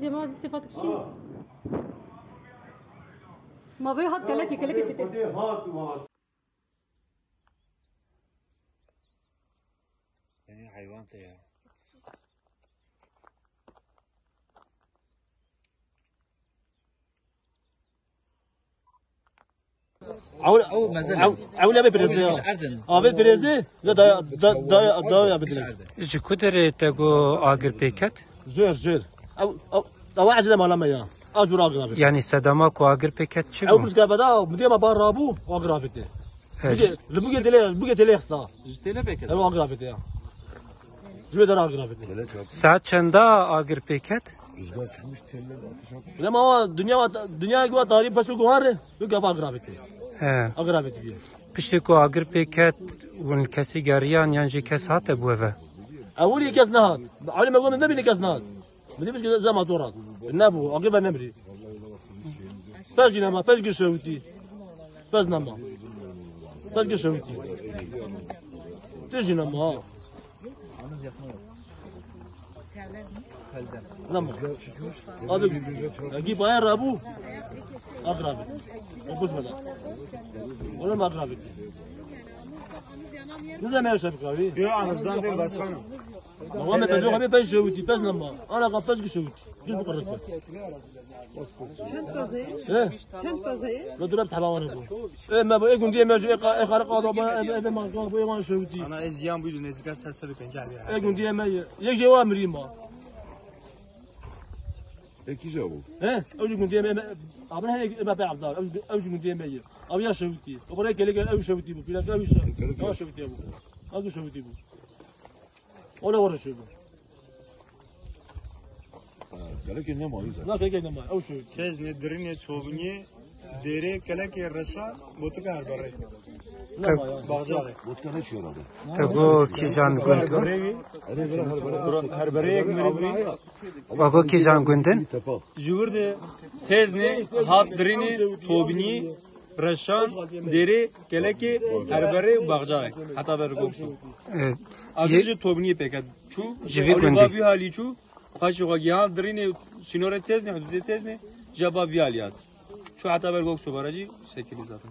دي ما زي صفات شيء ما بيحط كلك شيء يعني حيوان طيار عول ابي بريزي ابي بريزي دا بدي جي كودر تاغو اگر بيكت زير او عجله مالا يا اجور اغرافيت يعني صدما كو اگر بيكت او شو بس قابدا بدي ما بارابو اغرافيت بوجي تلي خصنا جتينا بك او اغرافيت يا جو دار اغرافيت ساعت چندا اگر بيكت لما هو دنيا جوا تاريخ بس جوهر يقف اغرافيت اغرافيت بيه پشتی کو اگر بيكت ون کسی گریان یعنی کس هات بوه اولي كاس نهار علي ما يقول النبي كاس نهار ما نبيش زي ما تورط النبو اقف النمري باجي نما باجي شوتي باز نما باجي شوتي تجي نما نما هذا اجيب غير ابوه اقرب ابوس بدا ولا ما اقرب Ne zaman yaşadık abi? Yok anızdan değil başkanım. Ama ben yok abi ben şoviti pes nama. Ana kapes ki şoviti. Biz bu kadar pes. كم بزاي كم بزاي لا دولاب تحبان bu. ما bu egun diye mevzu خارق adama eve mazlum bu yaman şoviti. Ana ezyan buydu nezika sesleri pencere. Egun diye me yek cevap vereyim ha. Peki cevap. He? Egun diye me abi he me be abdal. Egun diye me. Abi ya şoviti. O buraya gele ev şoviti bu. Bir dakika ev şoviti bu. Abi şoviti bu. Ona var şu bu. Gerek ne malıysa. La keke ne var? Ev şoviti. Tez ne dirine çoğunye dere kelek reşa botuk arbare. Ne var ya? Bağcılar. Vodka ne içiyor abi? تاغو کی جان گوندن Her bereye ekmeri واگو کی جان گوندن Tepa. Jurde tezne hat dirine tobini reşan dere kelek herbere bağcılar. Hatta ber goksu. Ayrıca tobini peket. Çu Jivi Ali gundi. babi hali çu. Faşı vagiyan dirine sinore tezne hüdüde tezne cebabi aliyat. Şu hatta ber goksu barajı sekili zaten.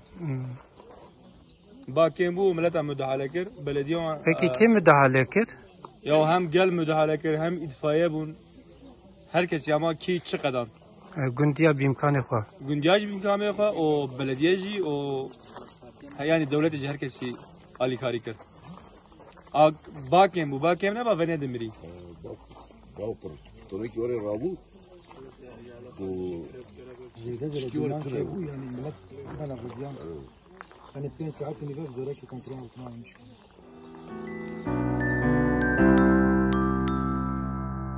Bakken bu millete müdahale kir. Belediye peki kim müdahale kir ya hem gel müdahale kir hem itfaiye bun. Herkes yama ki çıkadan. گوندیا بامکان خو Gündiyaj bir imkanı yok. O belediyeci o yani devletici herkesi alikari kir. Bakken bu bakken ne ba Venedim biri. Bravo por. Fırtınaki oraya rabu. Bu çıkıyor tüne. يعني الملف انا غزيان كانت 2 ساعات اللي فات زورك كنترول 12 مشكله